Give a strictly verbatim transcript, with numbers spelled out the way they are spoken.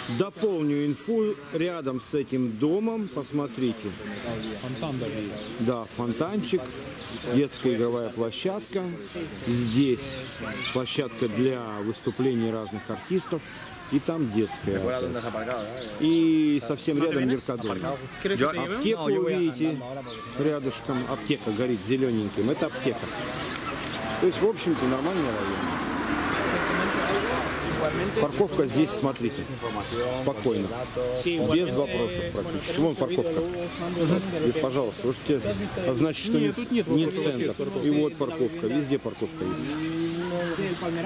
Дополню инфу рядом с этим домом. Посмотрите. Фонтан даже есть. Да, фонтанчик, детская игровая площадка. Здесь площадка для выступлений разных артистов. И там детская. И совсем рядом Меркадон. Аптеку увидите рядышком. Аптека горит зелененьким. Это аптека. То есть, в общем-то, нормальный район. Парковка здесь, смотрите, спокойно, без вопросов практически. Вон парковка. И, пожалуйста, можете значит, что нет, нет центра. И вот парковка, везде парковка есть.